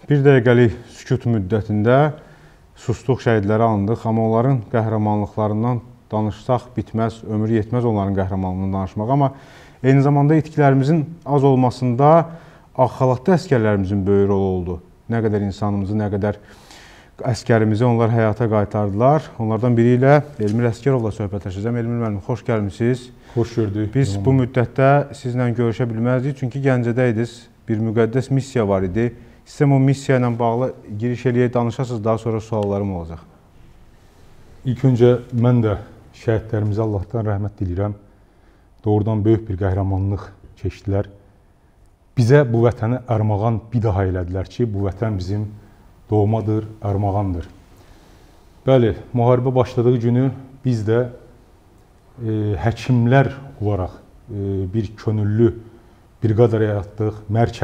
Bir dəqiqəlik sükut müddətində sustuq, şəhidləri andıq, amma onların qəhrəmanlıqlarından danışsaq bitməz, ömür yetməz onların qəhrəmanlığından danışmaq. Amma eyni zamanda itkilərimizin az olmasında ağ xalatlı əskərlərimizin böyük rolu oldu. Nə qədər insanımızı, nə qədər əskərimizi onlar həyata qaytardılar. Onlardan biri ilə Elmir Əsgərovla söhbətləşəcəm. Elmir müəllim, xoş gəlmişsiniz. Xoş gördük. Biz bu müddətdə sizlə görüşə bilməzdik, çünki Gəncədəydiniz. Bir müqəddəs missiya var idi. İstəyirəm o missiya ilə bağlı giriş eləyək, danışasınız, daha sonra suallarım olacaq. İlk öncə mən də şəhidlərimizə Allahdan rəhmət diləyirəm. Doğrudan böyük bir qəhrəmanlıq keçdilər. Bizə bu vətəni armağan bir daha elədilər ki, bu vətən bizim doğmadır, armağandır. Bəli, müharibə başladığı günü biz də həkimlər olaraq bir könüllü briqada yaratdıq.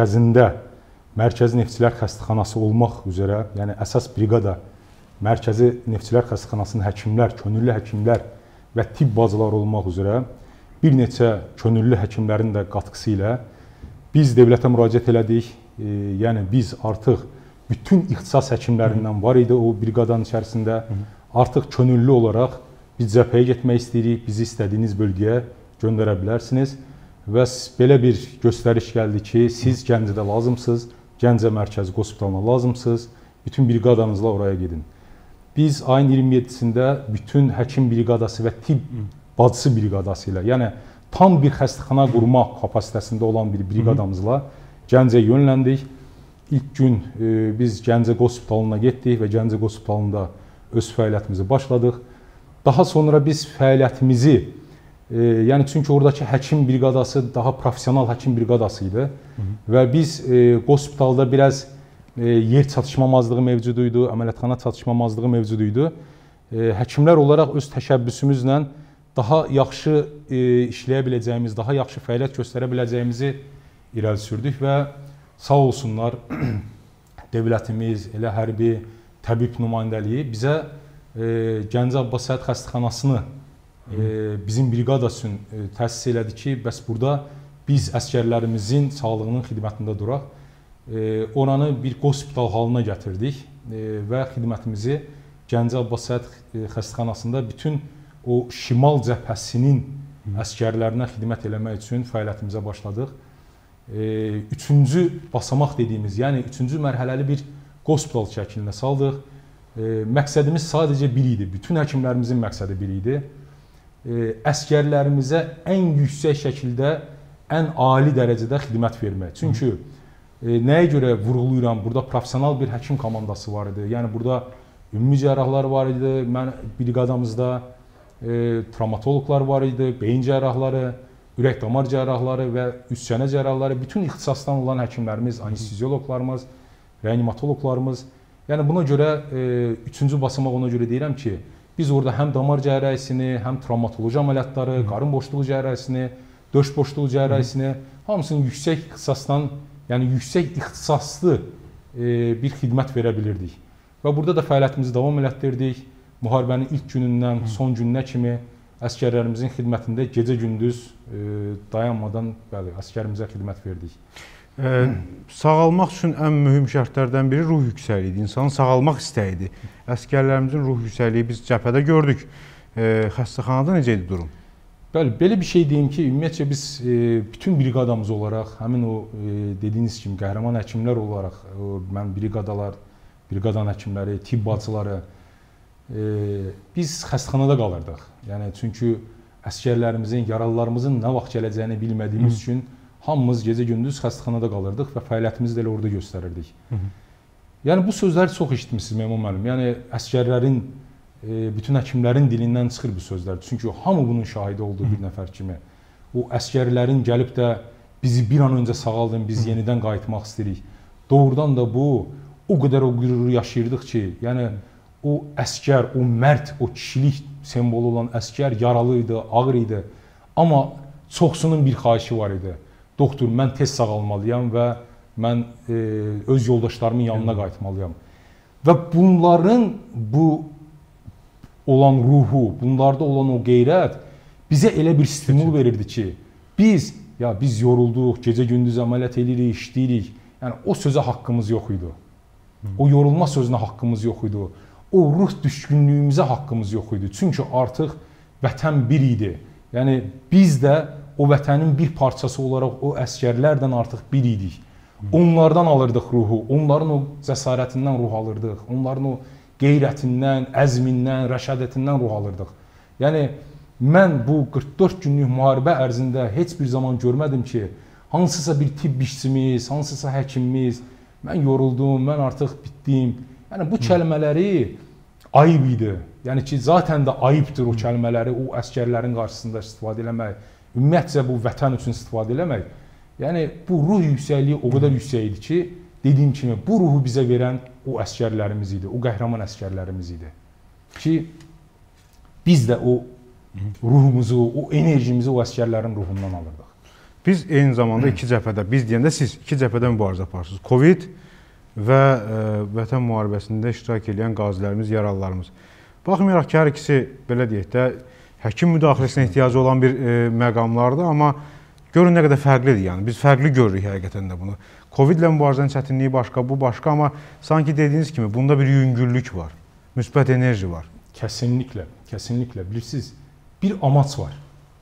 Mərkəzi Neftçilər Xəstəxanası olmaq üzrə, yəni əsas briqada Mərkəzi Neftçilər Xəstəxanasının həkimlər, könüllü həkimlər və tibb bacıları olmaq üzrə bir neçə könüllü həkimlərin də qatqısı ilə biz dövlətə müraciət elədik. Yəni biz artıq bütün ixtisas həkimlərindən var idi o briqadanın içərisində. Artıq könüllü olaraq biz cəbhəyə getmək istəyirik, bizi istədiyiniz bölgəyə göndərə bilərsiniz. Və belə bir göstəriş gəldi ki, siz Gəncədə lazımsınız, Gəncə Mərkəzi Hospitalına lazımsınız, bütün briqadanızla oraya gedin. Biz ayın 27-sində bütün həkim briqadası və tibb bacısı briqadası ilə, yəni tam bir xəstəxana qurmaq kapasitəsində olan bir briqadamızla Gəncəyə yönləndik. İlk gün biz Gəncə Hospitalına getdik və Gəncə Hospitalında öz fəaliyyətimizi başladıq. Daha sonra biz fəaliyyətimizi, yəni çünki oradakı həkim briqadası daha professional həkim briqadası idi və biz hospitalda biraz yer çatışmamazlığı mövcud idi, əməliyyatxana çatışmamazlığı mövcud idi. Həkimlər olaraq öz təşəbbüsümüzlə daha yaxşı işləyə biləcəyimiz, daha yaxşı fəaliyyət göstərə biləcəyimizi irəli sürdük və sağ olsunlar dövlətimiz, elə hərbi, təbib nümayəndəliyi bizə Gəncə Abbas Səhət Xəstəxanasını bizim briqada üçün təsis elədi ki, bəs burada biz əskərlərimizin sağlığının xidmətində duraq. Oranı bir hospital halına gətirdik və xidmətimizi Gəncə Abbas Səhət Xəstəxanasında bütün o şimal cəbhəsinin əskərlərinə xidmət eləmək üçün fəaliyyətimizə başladıq. Üçüncü basamaq dediyimiz, yəni üçüncü mərhələli bir hospital şəklinə saldıq. Məqsədimiz sadəcə bir idi, bütün həkimlərimizin məqsədi bir idi. Əskərlərimizə ən yüksək şəkildə, ən ali dərəcədə xidmət vermək. Çünki nəyə görə vurğulayıram, burada professional bir həkim komandası var idi. Yəni burada ümumi cərrahlar var idi, briqadamızda travmatoloqlar var idi, beyin cərrahları, ürək-damar cərrahları və üst-çənə cərrahları, bütün ixtisasdan olan həkimlərimiz, anestezioloqlarımız, reanimatoloqlarımız. Yəni buna görə üçüncü basamaq ona görə deyirəm ki, biz orada həm damar cərrahisini, həm travmatoloji əməliyyatları, qarın boşluğu cərrahisini, döş boşluğu cərrahisini, hamısını yüksək ixtisasdan, yəni yüksək ixtisaslı bir xidmət verə bilirdik. Və burada da fəaliyyətimizi davam elətdirdik. Müharibənin ilk günündən son gününə kimi əskərlərimizin xidmətində gecə-gündüz dayanmadan əskərimizə xidmət verdik. Sağalmaq üçün ən mühüm şərtlərdən biri ruh yüksəkliyi idi. İnsanın sağalmaq istəyidir. Əskərlərimizin ruh yüksəkliyi biz cəbhədə gördük. Xəstəxanada necə idi durum? Bəli, belə bir şey deyim ki, ümumiyyətcə biz bütün briqadamız olaraq, həmin o dediyiniz kimi qəhrəman həkimlər olaraq, mən briqadanın həkimləri, tibb bacıları, biz xəstəxanada qalırdıq. Yəni çünki əskərlərimizin, yaralılarımızın nə vaxt gələcəyini bilmədiyimiz üçün hamımız gecə-gündüz xəstəxanada qalırdıq və fəaliyyətimizi də elə orada göstərirdik. Yəni bu sözləri çox eşitmişsiniz Memon müəllim. Yəni əskərlərin, bütün həkimlərin dilindən çıxır bu sözlər. Çünki hamı bunun şahidi olduğu bir nəfər kimi. O əskərlərin gəlib də bizi bir an öncə sağaldın, biz yenidən qayıtmaq istəyirik. Doğrudan da bu o qədər o qüruru yaşayırdıq ki, yəni o əskər, o mərd, o kişilik simvolu olan əskər yaralı idi, ağır idi. Amma çoxsunun bir xahişi var idi. Doktor, mən tez sağalmalıyam və mən öz yoldaşlarımın yanına qayıtmalıyam. Və bunların bu olan ruhu, bunlarda olan o qeyrət bizə elə bir stimul verirdi ki, biz yorulduq, gecə-gündüz əməliyyat edirik, işləyirik. Yəni o sözə haqqımız yox idi. O yorulma sözünə haqqımız yox idi. O ruh düşkünlüyümüzə haqqımız yox idi. Çünki artıq vətən bir idi. Yəni biz də o vətənin bir parçası olaraq o əsgərlərdən artıq bir idik. Onlardan alırdıq ruhu, onların o cəsarətindən ruh alırdıq, onların o qeyrətindən, əzmindən, rəşadətindən ruh alırdıq. Yəni mən bu 44 günlük müharibə ərzində heç bir zaman görmədim ki, hansısa bir tibb işçimiz, hansısa həkimimiz, mən yoruldum, mən artıq bitdim. Yəni bu kəlmələri ayıb idi. Yəni ki, zaten də ayıbdır o kəlmələri o əsgərlərin qarşısında istifadə eləmək, ümumiyyətcə bu vətən üçün istifadə eləmək. Yəni bu ruh yüksəkliyi o qədər yüksək idi ki, dediyim kimi bu ruhu bizə verən o əsgərlərimiz idi, o qəhrəman əsgərlərimiz idi. Ki biz də o ruhumuzu, o enerjimizi o əsgərlərin ruhundan alırdıq. Biz eyni zamanda iki cəbhədə, biz deyəndə siz iki cəbhədə mübarizə aparırsınız. Covid və vətən müharibəsində iştirak edən qazilərimiz, yaralılarımız. Baxmayaraq ki, hər ikisi, belə deyək də, həkim müdaxiləsinə ehtiyacı olan bir məqamlardır, amma görün nə qədər fərqlidir, yəni. Biz fərqli görürük həqiqətən də bunu. Covid ilə mübarizənin çətinliyi başqa, bu başqa, amma sanki dediyiniz kimi bunda bir yüngüllük var, müsbət enerji var. Kəsinliklə, kəsinliklə. Bilirsiniz, bir amac var.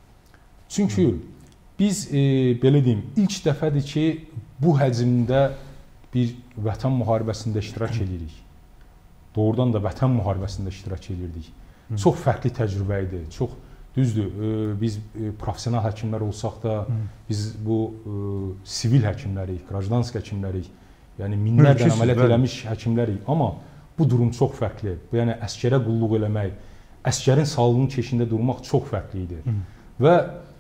Çünki biz, belə deyim, ilk dəfədir ki, bu həcmdə bir vətən müharibəsində iştirak edirik. Doğrudan da vətən müharibəsində iştirak edirdik. Çox fərqli təcrübə idi, çox düzdür. Biz professional həkimlər olsaq da, biz bu sivil həkimlərik, qrajdansk həkimlərik, yəni minlərlə əməliyyat eləmiş həkimlərik. Amma bu durum çox fərqli. Yəni əskərə qulluq eləmək, əskərin sağlığının keşiyində durmaq çox fərqli idi. Və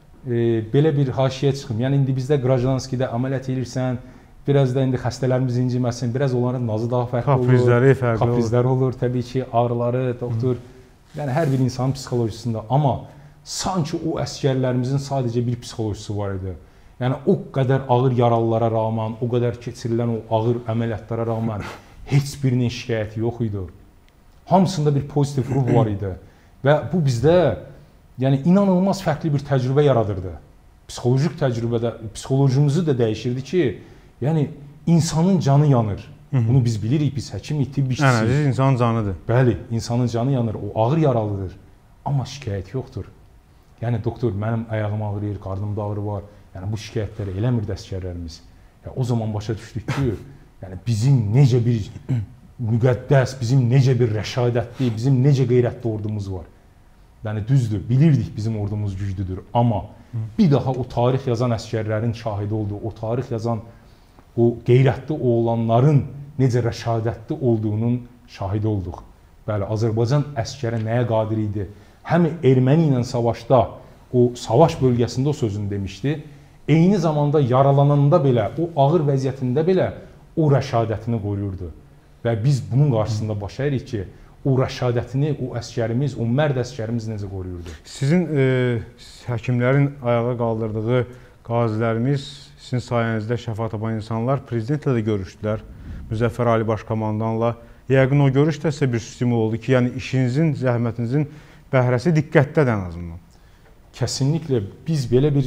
belə bir haşiyə çıxım. Yəni indi bizdə qrajdanskidə əməliyyat edirsən, biraz da indi xəstələrimiz inciməsin, biraz onların nazı daha fərqli olur. Kaprizləri olur, təbii ki, ağrıları, doktor. Yəni hər bir insanın psixolojisində. Amma sanki o əsgərlərimizin sadəcə bir psixolojisi var idi. Yəni o qədər ağır yaralılara rağmen, o qədər keçirilən o ağır əməliyyatlara rağmen heç birinin şikayəti yox idi. Hamısında bir pozitiv ruh var idi. Və bu bizdə yəni inanılmaz fərqli bir təcrübə yaradırdı. Psixolojik təcrübədə psixolojimizi də dəyişirdi ki, yəni insanın canı yanır. Bunu biz bilirik, biz həkimik, tibb işçisiyik. Yəni insanın canıdır. Bəli, insanın canı yanır, o ağır yaralıdır. Amma şikayət yoxdur. Yəni doktor, mənim ayağım ağrıyır, qarnımda ağrı var. Yəni bu şikayətləri eləmirdi əsgərlərimiz. Ya o zaman başa düşdük ki, yəni bizim necə bir müqəddəs, bizim necə bir rəşadətli, bizim necə qeyrətli ordumuz var. Yəni düzdür, bilirdik bizim ordumuz güclüdür, amma bir daha o tarix yazan əsgərlərin şahidi oldu, o tarix yazan o qeyrətli oğlanların necə rəşadətli olduğunun şahidi olduq. Bəli, Azərbaycan əskəri nəyə qadir idi? Həm erməni ilə savaşda, o savaş bölgəsində o sözünü demişdi, eyni zamanda yaralananda belə, o ağır vəziyyətində belə o rəşadətini qoruyurdu. Və biz bunun qarşısında baş əyirik ki, o rəşadətini o əskərimiz, o mərd əskərimiz necə qoruyurdu? Sizin həkimlərin ayağa qaldırdığı qazilərimiz, sizin sayənizdə şəfa tapan insanlar prezidentlə də görüşdülər, Müzəffər Ali Başkomandanla. Yəqin o görüş də sizə bir stimul oldu ki, yəni işinizin, zəhmətinizin bəhrəsi diqqətdədir ən azından. Kəsinliklə biz belə bir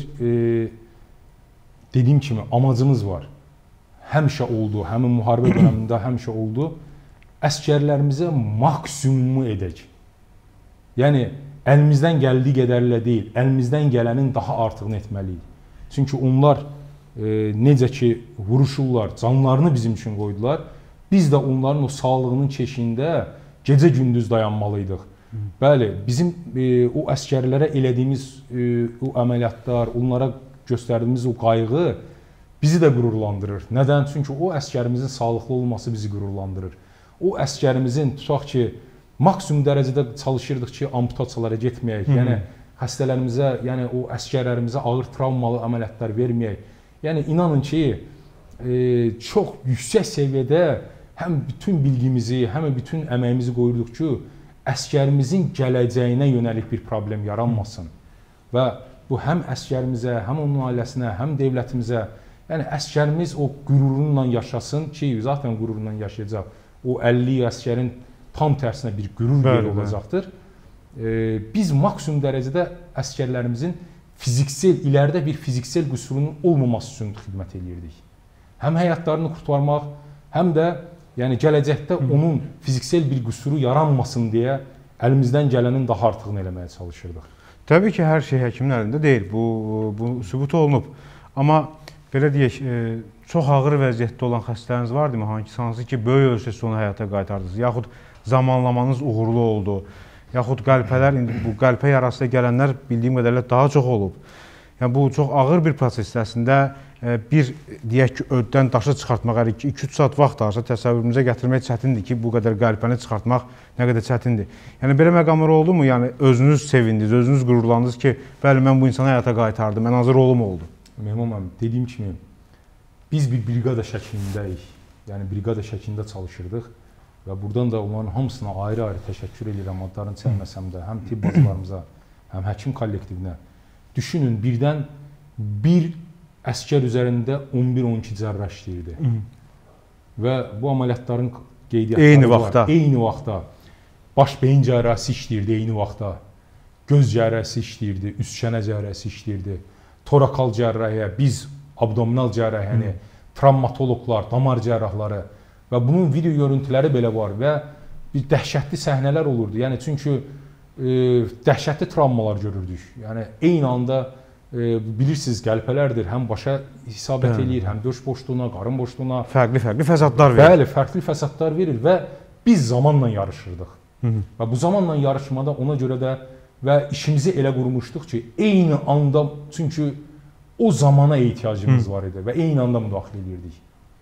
dediyim kimi amacımız var. Həmişə oldu, həmin müharibə dövründə həmişə oldu. Əskərlərimizə maksimumu edək. Yəni əlimizdən gəldiyi qədərlə deyil, əlimizdən gələnin daha artığını etməliyik. Çünki onlar necə ki vuruşurlar, canlarını bizim üçün qoydular. Biz də onların o sağlığının keşiyində gecə-gündüz dayanmalıydıq. Bəli, bizim o əskərlərə elədiyimiz o əməliyyatlar, onlara göstərdiyimiz o qayğı bizi də qürurlandırır. Nədən? Çünki o əskərimizin sağlıqlı olması bizi qürurlandırır. O əskərimizin, tutaq ki, maksimum dərəcədə çalışırdıq ki, amputasiyalara getməyək, yəni xəstələrimizə, yəni o əskərlərimizə ağır travmalı əməliyyatlar verməyək. Yəni inanın ki, çox yüksək səviyyədə həm bütün bilgimizi, həm bütün əməyimizi qoyurduq ki, əskərimizin gələcəyinə yönəlik bir problem yaranmasın. Və bu həm əskərimizə, həm onun ailəsinə, həm dövlətimizə, yəni əskərimiz o qürurunla yaşasın ki, zaten qürurunla yaşayacaq. O 50 əskərin tam tərsinə bir qürur yeri olacaqdır. Biz maksimum dərəcədə əskərlərimizin fiziksel, ilərdə bir fiziksel qüsurunun olmaması üçün xidmət edirdik. Həm həyatlarını qurtarmaq, həm də Yəni gələcəkdə onun fiziksel bir qüsuru yaranmasın deyə əlimizdən gələnin daha artığını eləməyə çalışırdıq. Təbii ki, hər şey həkimin əlində deyil. Bu sübut olunub. Amma belə deyək, çox ağır vəziyyətdə olan xəstələriniz vardımı? Hansı ki, böyük ölçüdə onu həyata qaytardınız? Yaxud zamanlamanız uğurlu oldu? Yaxud qəlpələr, bu qəlpə yarasına gələnlər bildiyim qədərlə daha çox olub. Yəni, bu çox ağır bir prosesdir. Əslində, bir, deyək ki, öddən daşı çıxartmaq, 2-3 saat vaxt alsa təsəvvürümüzə gətirmək çətindir ki, bu qədər qəlpəni çıxartmaq nə qədər çətindir. Yəni, belə məqamlar oldu mu? Yəni, özünüz sevindiniz, özünüz qürurlandınız ki, bəli, mən bu insanı həyata qaytardım, ən azı rolum oldu. Məmnunam. Dediyim kimi, biz bir briqada şəklindəyik. Yəni, briqada şəklində çalışırdıq və buradan da onların hamısına ayrı-ayrı təşəkkür edirəm, adlarını çəkməsəm də, həm tibb bacılarımıza, həm həkim kollektivinə. Düşünün, birdən bir əsgər üzərində 11-12 cərrah işləyirdi. Və bu əməliyyatların qeydiyyatları var. Eyni vaxtda. Baş-beyin cərrahisi işləyirdi eyni vaxtda. Göz cərrahisi işləyirdi, üst çənə cərrahisi işləyirdi. Torakal cərrahiyyə, biz abdominal cərrahiyyəni, travmatoloqlar, damar cərrahları və bunun video görüntüləri belə var və bir dəhşətli səhnələr olurdu. Yəni, çünki dəhşətli travmalar görürdük. Yəni, eyni anda bilirsiniz, qəlpələrdir, həm başa isabət eləyir, həm döş boşluğuna, qarın boşluğuna. Fərqli fəsadlar verir. Bəli, fərqli fəsadlar verir və biz zamanla yarışırdıq. Və bu zamanla yarışmada ona görə də və işimizi elə qurmuşduq ki, eyni anda, çünki o zamana ehtiyacımız var idi və eyni anda müdaxilə edirdik.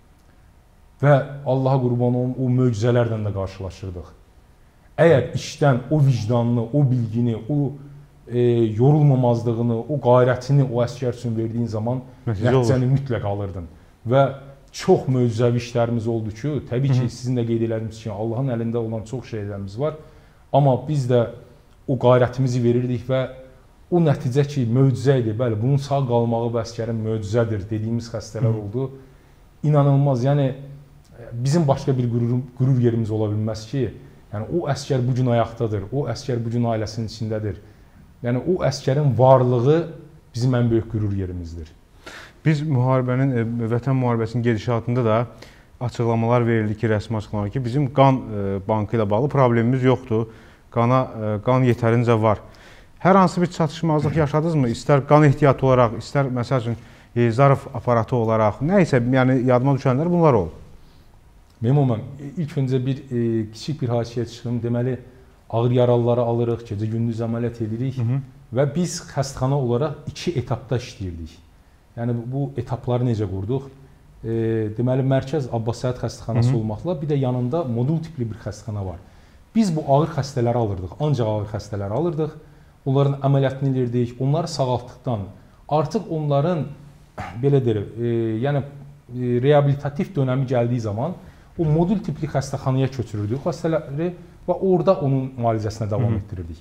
Və Allaha qurban olun, o möcüzələrlə də qarşılaşırdıq. Əgər işdən o vicdanını, o bilgini, o yorulmamazlığını, o qayrətini o əsgər üçün verdiyin zaman nəticəni mütləq alırdın. Və çox möcüzəvi işlərimiz oldu ki, təbii ki, sizin də qeyd elədiyiniz kimi Allahın əlində olan çox şeylərimiz var. Amma biz də o qayrətimizi verirdik və o nəticə ki, möcüzə idi. Bəli, bunun sağ qalmağı bu əsgərin möcüzədir dediyimiz xəstələr oldu. İnanılmaz, yəni bizim başqa bir qürur yerimiz ola bilməz ki, yəni o əsgər bu gün ayaqdadır, o əsgər bu gün ailəsinin içindədir. Yəni o əsgərin varlığı bizim ən böyük qürur yerimizdir. Biz müharibənin, Vətən müharibəsinin gedişatında da açıqlamalar verildi ki, rəsmi açıqlamalar ki, bizim qan bankı ilə bağlı problemimiz yoxdur. Qan yetərincə var. Hər hansı bir çatışmazlıq yaşadınızmı? İstər qan ehtiyatı olaraq, istər məsəl üçün zarf aparatı olaraq, nə isə yəni yadıma düşənlər bunlar oldu. Məmnunam. İlk öncə bir kiçik bir hadisəyə çıxdım. Deməli, ağır yaralıları alırıq, gecə-gündüz əməliyyat edirik və biz xəstəxana olaraq 2 etapda işləyirdik. Yəni, bu etapları necə qurduq? Deməli, mərkəz Abbas Səhət xəstəxanası olmaqla bir də yanında modul tipli bir xəstəxana var. Biz bu ağır xəstələri alırdıq, ancaq ağır xəstələri alırdıq. Onların əməliyyatını edirdik, onları sağaltdıqdan artıq onların, belə deyir, yəni reabilitativ dönəmi gəldiyi zaman o modul tipli xəstəxanaya köçürürdük xəstələri və orada onun müalicəsinə davam etdirirdik.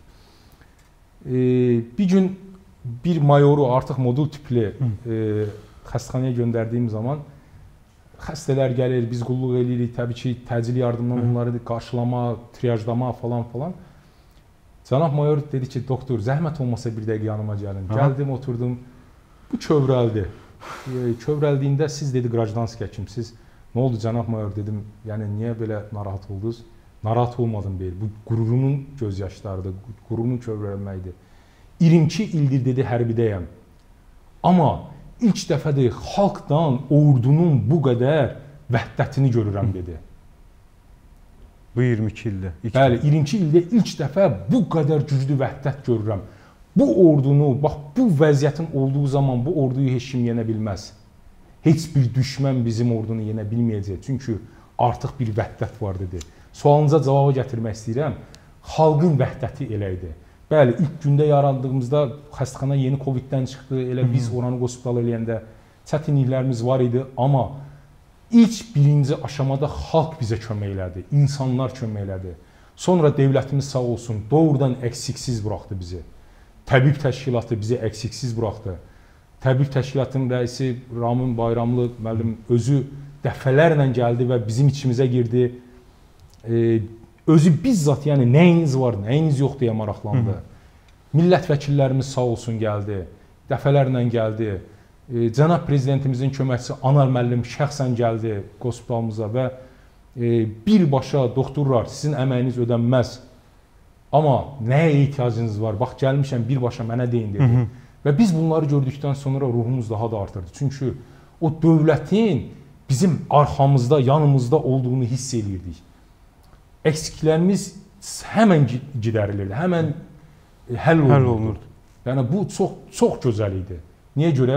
Bir gün bir mayoru artıq modul tipli xəstəxanaya göndərdiyim zaman xəstələr gəlir, biz qulluq edirik, təbii ki, təcili yardımdan onları qarşılama, triyajlama falan. Cənab mayor dedi ki, doktor, zəhmət olmasa bir dəqiqə yanıma gəlin. Gəldim, oturdum, bu kövrəldi. Kövrəldiyində siz dedi, qrajdanski həkimsiz. Nə oldu cənab mayor dedim, yəni niyə belə narahat oldunuz? Narahat olmadım deyil, bu qururumun göz yaşlarıdır, qururumun kövrəlməkdir. 22 ildir dedi, hərbidəyəm. Amma ilk dəfədir xalqdan, ordunun bu qədər vəhdətini görürəm dedi. Bu 22 ildə? Bəli, 22 ildə ilk dəfə bu qədər güclü vəhdət görürəm. Bu ordunu, bax bu vəziyyətin olduğu zaman bu orduyu heç kim yenə bilməz. Heç bir düşmən bizim ordunu yenə bilməyəcək. Çünki artıq bir vəhdət var dedi. Sualınıza cavabı gətirmək istəyirəm. Xalqın vəhdəti elə idi. Bəli, ilk gündə yarandığımızda xəstəxana yeni Covid-dən çıxdı. Elə biz oranı hospital eləyəndə çətinliklərimiz var idi. Amma ilk birinci aşamada xalq bizə kömək elədi. İnsanlar kömək elədi. Sonra dövlətimiz sağ olsun, doğrudan əksiksiz buraxdı bizi. Təbib təşkilatı bizi əksiksiz buraxdı. Təbib təşkilatının rəisi Ramin Bayramlı müəllim özü dəfələrlə gəldi və bizim içimizə girdi. Özü bizzat, yəni nəyiniz var, nəyiniz yox deyə maraqlandı. Millət vəkillərimiz sağ olsun gəldi, dəfələrlə gəldi. Cənab prezidentimizin köməkçisi Anar müəllim şəxsən gəldi hospitalımıza və birbaşa doktorlar sizin əməyiniz ödənməz, amma nəyə ehtiyacınız var? Bax gəlmişəm birbaşa mənə deyin dedi. Və biz bunları gördükdən sonra ruhumuz daha da artırdı. Çünki o dövlətin bizim arxamızda, yanımızda olduğunu hiss edirdik. Eksiklərimiz həmən gidərilirdi, həmən həll olunurdu. Yəni bu çox gözəl idi. Niyə görə?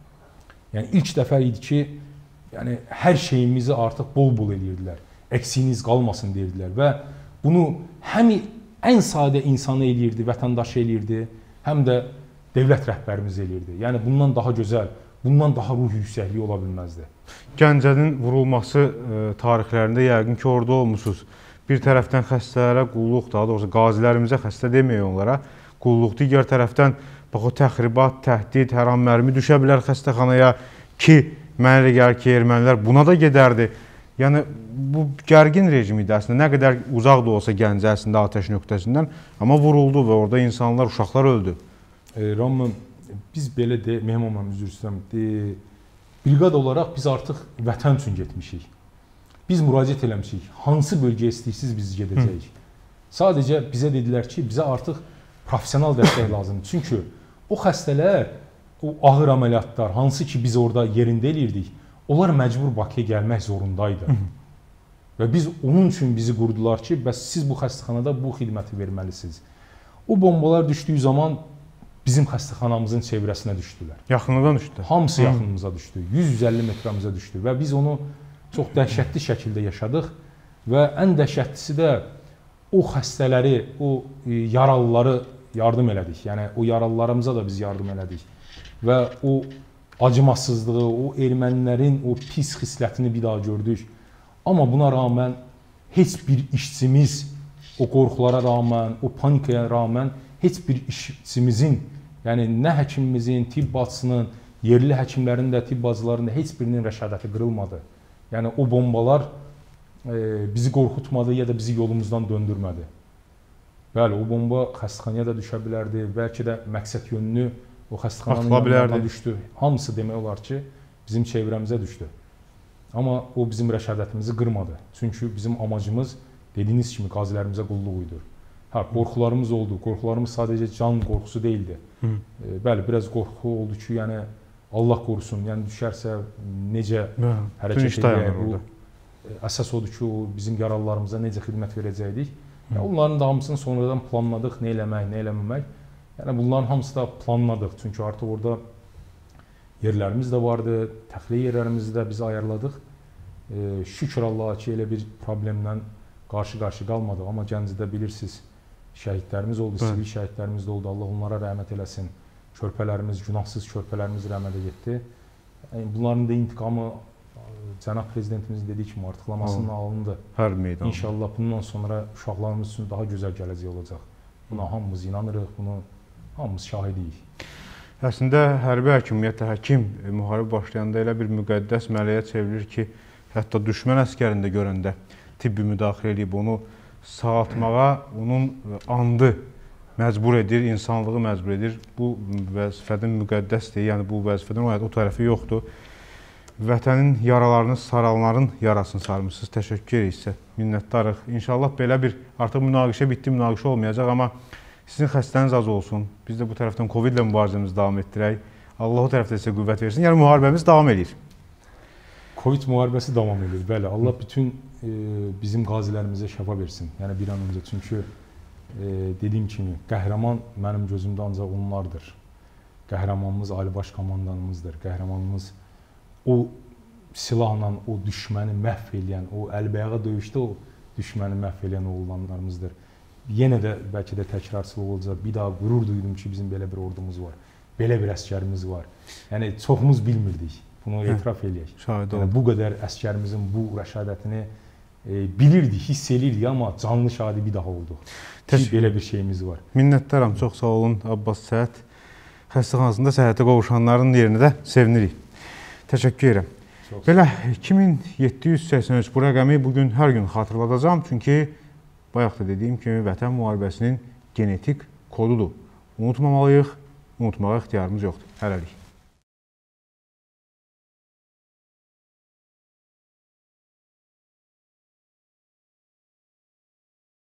Yəni ilk dəfə idi ki, yəni hər şeyimizi artıq bol-bol eləyirdilər. Əksiyiniz qalmasın deyirdilər və bunu həm ən sadə insanı eləyirdi, vətəndaşı eləyirdi, həm də dövlət rəhbərimiz eləyirdi. Yəni bundan daha gözəl, bundan daha ruh yüksəkliyi ola bilməzdi. Gəncənin vurulması tarixlərində yəqin ki, orada olmusunuz. Bir tərəfdən xəstələrə qulluq, daha doğrusu qazilərimizə xəstə deməyin onlara, qulluq, digər tərəfdən bax o təxribat, təhdid, hər an mərmi düşə bilər xəstəxanaya ki, mənə elə gəlir ki, ermənilər buna da gedərdi. Yəni, bu gərgin rejim idi əslində, nə qədər uzaq da olsa Gəncə əslində atəş nöqtəsindən, amma vuruldu və orada insanlar, uşaqlar öldü. Ramın, biz belə deyək, Mehman üzr istəyirəm, briqad olaraq biz artıq vətən üçün getmişik. Biz müraciət eləmişik, hansı bölgəyə istəyirsiniz biz gedəcəyik. Sadəcə bizə dedilər ki, bizə artıq profesional dəstək lazımdır. Çünki o xəstələr, o ağır əməliyyatlar, hansı ki biz orada yerində eləyirdik, onlar məcbur Bakıya gəlmək zorundaydı. Və biz onun üçün bizi qurdular ki, bəs siz bu xəstəxanada bu xidməti verməlisiniz. O bombalar düşdüyü zaman bizim xəstəxanamızın çevrəsinə düşdülər. Yaxınlıqdan düşdü. Hamısı yaxınımıza düşdü, 150 metramıza düşdü və biz onu çox dəhşətli şəkildə yaşadıq və ən dəhşətlisi də o xəstələri, o yaralıları yardım elədik. Yəni o yaralılarımıza da biz yardım elədik və o acımasızlığı, o ermənilərin o pis xislətini bir daha gördük. Amma buna rağmen heç bir işçimiz o qorxulara rağmen, o panikaya rağmen heç bir işçimizin, yəni nə həkimimizin, tibb bacısının, yerli həkimlərin də, tibb bacılarının da heç birinin rəşadəti qırılmadı. Yəni o bombalar bizi qorxutmadı ya da bizi yolumuzdan döndürmədi. Bəli, o bomba xəstəxanaya da düşə bilərdi, bəlkə də məqsəd yönlü o xəstəxananın yanına düşdü. Hamısı demək olar ki, bizim çevrəmizə düşdü. Amma o bizim rəşadətimizi qırmadı. Çünki bizim amacımız, dediyiniz kimi, qazilərimizə qulluq idi. Hə, qorxularımız oldu. Qorxularımız sadəcə can qorxusu deyildi. Bəli, biraz qorxu oldu ki, yəni Allah qorusun, yəni düşərsə necə hərəkət edəcəyik, əsas odur ki, bizim yaralılarımıza necə xidmət verəcəkdik. Onların da hamısını sonradan planladıq, nə eləmək, nə eləməmək. Yəni bunların hamısı da planladıq, çünki artıq orada yerlərimiz də vardı, təxliyə yerlərimizi də biz ayarladıq. Şükür Allaha ki, elə bir problemlə qarşı-qarşı qalmadıq, amma Gəncədə bilirsiniz, şəhidlərimiz oldu, sivil şəhidlərimiz də oldu, Allah onlara rəhmət eləsin. Körpələrimiz, günahsız körpələrimiz rəhmətə getdi. Bunların da intiqamı Cənab Prezidentimizin dediyi kimi artıqlamasının alındı. Hər meydan. İnşallah bundan sonra uşaqlarımız üçün daha gözəl gələcək olacaq. Buna hamımız inanırıq, bunu hamımız şahidiyik. Əslində, hərbi hakimiyyətdə həkim müharibə başlayanda elə bir müqəddəs mələyə çevrilir ki, hətta düşmən əskərində görəndə tibbi müdaxilə edib onu sağaltmağa, onun andı məcbur edir, insanlığı məcbur edir. Bu vəzifədən müqəddəsdir, yəni bu vəzifədən o tərəfi yoxdur. Vətənin yaralarını saranların yarasını sarmışsınız. Təşəkkür edirik sizə, minnətdarıq. İnşallah belə bir, artıq münaqişə bitdi, münaqişə olmayacaq, amma sizin xəstəniz az olsun. Biz də bu tərəfdən Covid ilə mübarizəmizi davam etdirək. Allah o tərəfdə sizə qüvvət versin. Yəni müharibəmiz davam edir. Covid müharibəsi davam edir, bəli. Allah bütün bizim qazilərimizə şəfa versin. Yəni bir an öncə, çünki dediyim kimi, qəhrəman mənim gözümdə ancaq onlardır. Qəhrəmanımız Ali Baş Komandanımızdır. Qəhrəmanımız o silahla o düşməni məhv eləyən, o əlbəyağa döyüşdə o düşməni məhv eləyən oğullarımızdır. Yenə də bəlkə də təkrarsızlıq olacaq. Bir daha qürur duydum ki, bizim belə bir ordumuz var. Belə bir əskərimiz var. Yəni çoxumuz bilmirdik. Bunu etiraf eləyək. Yəni bu qədər əskərimizin bu rəşadətini bilirdik, hiss elirdik, amma canlı şahidi bir daha oldu. Belə bir şeyimiz var. Minnətdaram, çox sağ olun Abbas Səhət. Xəstəxanasında səhhətə qovuşanların yerinə də sevinirik. Təşəkkür edirəm. Belə 2783 bu rəqəmi bugün hər gün xatırladacağım. Çünki bayaq da dediyim kimi Vətən müharibəsinin genetik kodudur. Unutmamalıyıq, unutmağa ixtiyarımız yoxdur. Hələlik.